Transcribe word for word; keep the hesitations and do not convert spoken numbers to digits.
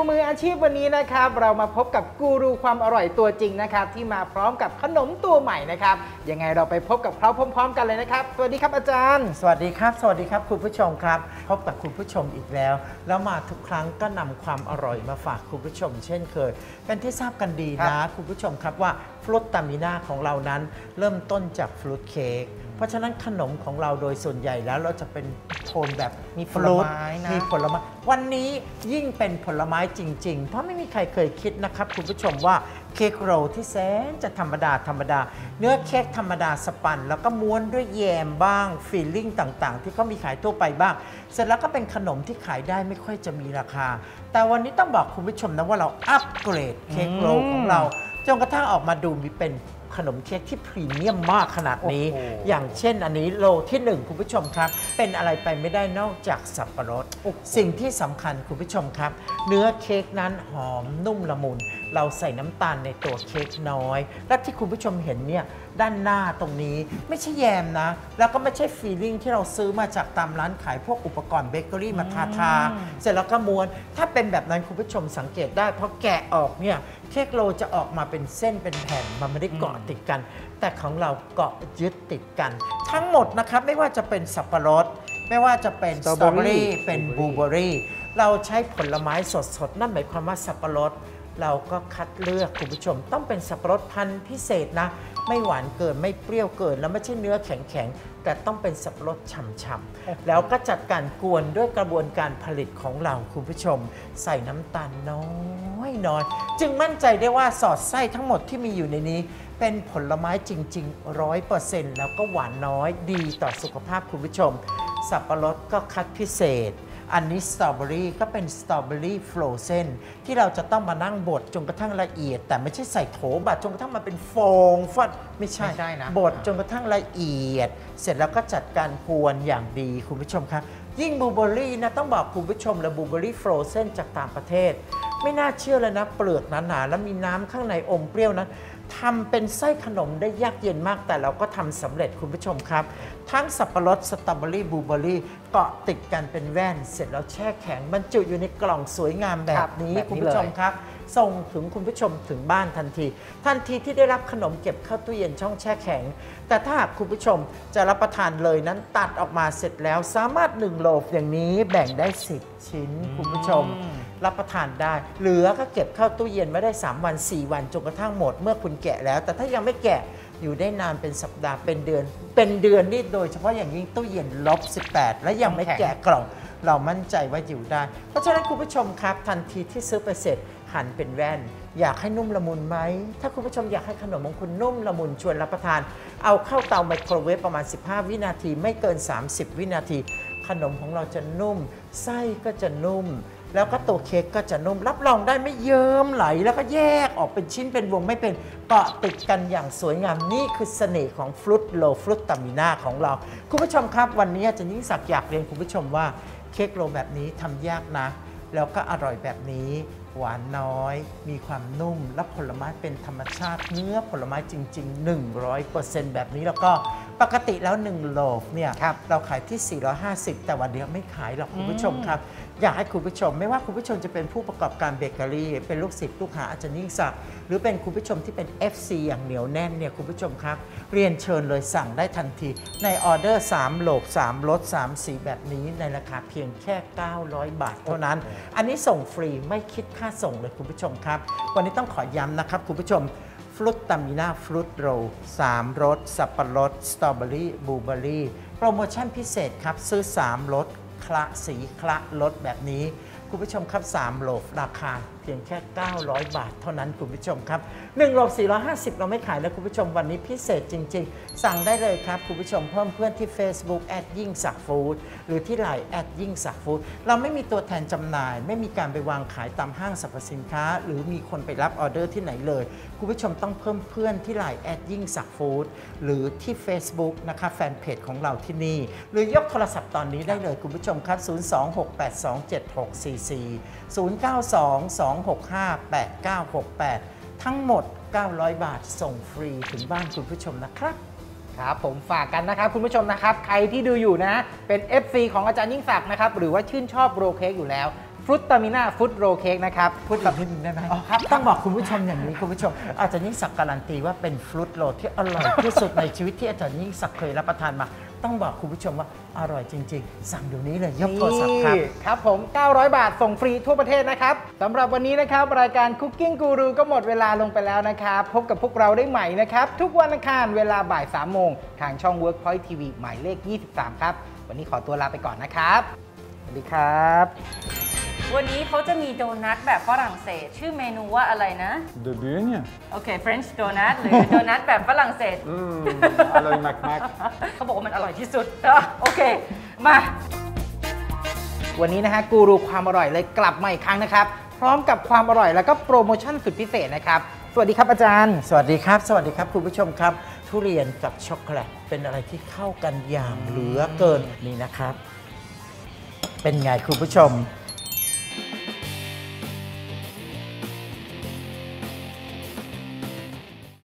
มืออาชีพวันนี้นะครับเรามาพบกับกูรูความอร่อยตัวจริงนะครับที่มาพร้อมกับขนมตัวใหม่นะครับยังไงเราไปพบกับเขาพร้อมๆกันเลยนะครับสวัสดีครับอาจารย์สวัสดีครับสวัสดีครับคุณผู้ชมครับพบกับคุณผู้ชมอีกแล้วแล้วมาทุกครั้งก็นำความอร่อยมาฝากคุณผู้ชมเช่นเคยเป็นที่ทราบกันดีนะคุณผู้ชมครับว่าฟรุตตามิน่าของเรานั้นเริ่มต้นจากฟรุตเค้กเพราะฉะนั้นขนมของเราโดยส่วนใหญ่แล้วเราจะเป็นโทนแบบมีผลไม้นะมีผลไม้วันนี้ยิ่งเป็นผลไม้จริงๆเพราะไม่มีใครเคยคิดนะครับคุณผู้ชมว่าเค้กโรลที่แสนจะธรรมดาธรรมดาเนื้อเค้กธรรมดาสปันแล้วก็ม้วนด้วยแยมบ้างฟิลลิ่งต่างๆที่เขามีขายทั่วไปบ้างเสร็จแล้วก็เป็นขนมที่ขายได้ไม่ค่อยจะมีราคาแต่วันนี้ต้องบอกคุณผู้ชมนะว่าเราอัปเกรดเค้กโรลของเราจนกระทั่งออกมาดูมีเป็นขนมเค้กที่พรีเมียมมากขนาดนี้อย่างเช่นอันนี้โลที่หนึ่งคุณผู้ชมครับเป็นอะไรไปไม่ได้นอกจากสับปะรดสิ่งที่สำคัญคุณผู้ชมครับเนื้อเค้กนั้นหอมนุ่มละมุนเราใส่น้ำตาลในตัวเค้กน้อยและที่คุณผู้ชมเห็นเนี่ยด้านหน้าตรงนี้ไม่ใช่แยมนะแล้วก็ไม่ใช่ฟีลลิ่งที่เราซื้อมาจากตามร้านขายพวกอุปกรณ์เบเกอรี่มาทาทาเสร็จแล้วก็ม้วนถ้าเป็นแบบนั้นคุณผู้ชมสังเกตได้เพราะแกะออกเนี่ยเค้กโรลจะออกมาเป็นเส้นเป็นแผ่นมันไม่ได้เกาะติดกันแต่ของเราเกาะยึดติดกันทั้งหมดนะครับไม่ว่าจะเป็นสับปะรดไม่ว่าจะเป็นสตรอเบอรี่เป็นบลูเบอรี่เราใช้ผลไม้สดๆนั่นหมายความว่าสับปะรดเราก็คัดเลือกคุณผู้ชมต้องเป็นสับปะรดพันธุ์พิเศษนะไม่หวานเกินไม่เปรี้ยวเกินแล้วไม่ใช่เนื้อแข็งๆแต่ต้องเป็นสับปะรดฉ่ำๆแล้วก็จัดการกวนด้วยกระบวนการผลิตของเราคุณผู้ชมใส่น้ำตาลน้อยน้อยจึงมั่นใจได้ว่าสอดไส้ทั้งหมดที่มีอยู่ในนี้เป็นผลไม้จริงๆ ร้อยเปอร์เซ็นต์ แล้วก็หวานน้อยดีต่อสุขภาพคุณผู้ชมสับปะรดก็คัดพิเศษอันนี้สตรอเบอรี่ก็เป็นสตรอเบอรี่ฟรอเซนที่เราจะต้องมานั่งบดจนกระทั่งละเอียดแต่ไม่ใช่ใส่โถบดจนกระทั่งมาเป็นฟองฟัดไม่ใช่นะบดจนกระทั่งละเอียดเสร็จแล้วก็จัดการกวนอย่างดีคุณผู้ชมครับยิ่งบลูเบอรี่นะต้องบอกคุณผู้ชมและบลูเบอรี่ฟรอเซนจากต่างประเทศไม่น่าเชื่อเลยนะเปลือกหนาๆแล้วมีน้ำข้างในอมเปรี้ยวนั้นทำเป็นไส้ขนมได้ยากเย็นมากแต่เราก็ทำสำเร็จคุณผู้ชมครับทั้งสับปะรดสตรอเบอรี่บลูเบอรี่เกาะติดกันเป็นแว่นเสร็จแล้วแช่แข็งบรรจุอยู่ในกล่องสวยงามแบบนี้คุณผู้ชมครับส่งถึงคุณผู้ชมถึงบ้านทันทีทันทีที่ได้รับขนมเก็บเข้าตู้เย็นช่องแช่แข็งแต่ถ้าหากคุณผู้ชมจะรับประทานเลยนั้นตัดออกมาเสร็จแล้วสามารถหนึ่งโลอย่างนี้แบ่งได้สิบชิ้นคุณผู้ชมรับประทานได้เหลือก็เก็บเข้าตู้เย็นไว้ได้สามวันสี่วันจนกระทั่งหมดเมื่อคุณแกะแล้วแต่ถ้ายังไม่แกะอยู่ได้นานเป็นสัปดาห์เป็นเดือนเป็นเดือนนี่โดยเฉพาะอย่างยิ่งตู้เย็นลบสิบแปดและยังไม่แกะกล่องเรามั่นใจว่าอยู่ได้เพราะฉะนั้นคุณผู้ชมครับทันทีที่ซื้อไปเสร็จหั่นเป็นแว่นอยากให้นุ่มละมุนไหมถ้าคุณผู้ชมอยากให้ขนมของคุณนุ่มละมุนชวนรับประทานเอาเข้าเตาไมโครเวฟประมาณสิบห้าวินาทีไม่เกินสามสิบวินาทีขนมของเราจะนุ่มไส้ก็จะนุ่มแล้วก็ตัวเค้กก็จะนุ่มรับรองได้ไม่เยิ้มไหลแล้วก็แยกออกเป็นชิ้นเป็นวงไม่เป็นเกาะติดกันอย่างสวยงามนี่คือเสน่ห์ของฟรุตโรลฟรุตตามิน่าของเราคุณผู้ชมครับวันนี้อาจารย์ยิ่งศักดิ์อยากเรียนคุณผู้ชมว่าเค้กโรลแบบนี้ทำยากนะแล้วก็อร่อยแบบนี้หวานน้อยมีความนุ่มและผลไม้เป็นธรรมชาติเนื้อผลไม้จริงๆ หนึ่งร้อยเปอร์เซ็นต์ แบบนี้แล้วก็ปกติแล้วหนึ่งโลเนี่ยเราขายที่สี่ร้อยห้าสิบแต่วันนี้ไม่ขายหรอกคุณผู้ชมครับอยากให้คุณผู้ชมไม่ว่าคุณผู้ชมจะเป็นผู้ประกอบการเบเกอรี่เป็นลูกศิษย์ลูกหาอาจารย์ยิ่งศักดิ์หรือเป็นคุณผู้ชมที่เป็น เอฟ ซี อย่างเหนียวแน่นเนี่ยคุณผู้ชมครับเรียนเชิญเลยสั่งได้ทันทีในออเดอร์สามโหลสามรสสามสีแบบนี้ในราคาเพียงแค่เก้าร้อยบาทเท่านั้นอันนี้ส่งฟรีไม่คิดค่าส่งเลยคุณผู้ชมครับวันนี้ต้องขอย้ำนะครับคุณผู้ชมฟรุตตามิน่าฟรุตโรลสามรสสับปะรดสตรอเบอรี่บลูเบอรี่โปรโมชั่นพิเศษครับซื้อสามรสคละสีคละรสแบบนี้คุณผู้ชมครับสามโหลราคาเพียงแค่เก้าร้อยบาทเท่านั้นคุณผู้ชมครับหนึ่งโหลสี่ร้อยห้าสิบเราไม่ขายแล้วคุณผู้ชมวันนี้พิเศษจริงๆสั่งได้เลยครับคุณผู้ชมเพิ่มเพื่อนที่ Facebook แอดยิ่งศักดิ์ฟู้ดหรือที่ไลน์แอดยิ่งศักดิ์ฟู้ดเราไม่มีตัวแทนจำหน่ายไม่มีการไปวางขายตามห้างสรรพสินค้าหรือมีคนไปรับออเดอร์ที่ไหนเลยคุณผู้ชมต้องเพิ่มเพื่อนที่ไลน์แอดยิ่งศักดิ์ฟู้ดหรือที่ Facebook นะคะแฟนเพจของเราที่นี่หรือยกโทรศัพท์ตอนนี้ได้เลยคุณผู้ชมครับศูนย์ สอง หก แปด สอง เจ็ด หก สี่ สี่ ศูนย์ เก้า สอง สอง หก ห้า แปด เก้า หก แปดทั้งหมดเก้าร้อยบาทส่งฟรีถึงบ้านคุณผู้ชมนะครับครับผมฝากกันนะครับคุณผู้ชมนะครับใครที่ดูอยู่นะเป็น เอฟ ซี ของอาจารย์ยิ่งศักดิ์นะครับหรือว่าชื่นชอบโรลเค้กอยู่แล้วฟรุตตามิน่าฟุตโรเค้กนะครับพูดอีกนิดนึงได้ไหมอ๋อครับต้องบอกคุณผู้ชมอย่างนี้คุณผู้ชม อาจารย์ยิ่งศักดิ์การันตีว่าเป็นฟรุตโรลที่อร่อยที่สุดในชีวิตที่อาจารย์ยิ่งศักดิ์เคยรับประทานมา ต้องบอกคุณผู้ชมว่าอร่อยจริง ๆ สั่งเดี๋ยวนี้เลยยกโทรศัพท์ครับนี่ครับผม เก้าร้อย บาทส่งฟรีทั่วประเทศนะครับสำหรับวันนี้นะครับรายการ Cooking Guru ก็หมดเวลาลงไปแล้วนะครับพบกับพวกเราได้ใหม่นะครับทุกวันอังคารเวลาบ่ายสามโมงทางช่อง Workpoint ที วี หมายเลขยี่สิบสามครับวันนี้ขอตัวลาไปก่อนนะครับสวัสดีครับวันนี้เขาจะมีโดนัทแบบฝรั่งเศส ชื่อเมนูว่าอะไรนะ De Bugne โอเค French donut หรือ โดนัทแบบฝรั่งเศสอืมอร่อยมากๆเขาบอกว่ามันอร่อยที่สุดอ่ะโอเค มาวันนี้นะฮะกูรูความอร่อยเลยกลับมาอีกครั้งนะครับพร้อมกับความอร่อยแล้วก็โปรโมชั่นสุดพิเศษนะครับสวัสดีครับอาจารย์สวัสดีครับ สวัสดีครับคุณผู้ชมครับ ทุเรียนกับช็อกโกแลตเป็นอะไรที่เข้ากันอย่างเหลือเกินนี่นะครับ เป็นไงคุณผู้ชม